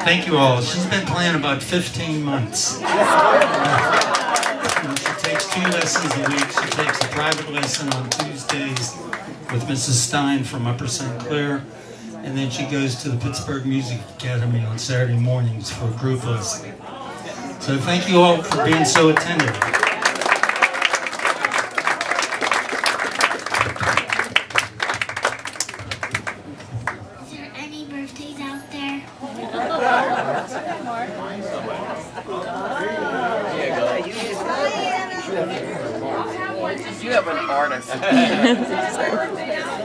Thank you all. She's been playing about 15 months. She takes 2 lessons a week. She takes a private lesson on Tuesdays with Mrs. Stein from Upper St. Clair. And then she goes to the Pittsburgh Music Academy on Saturday mornings for a group lesson. So thank you all for being so attentive. Is there any birthdays out there? You have an artist.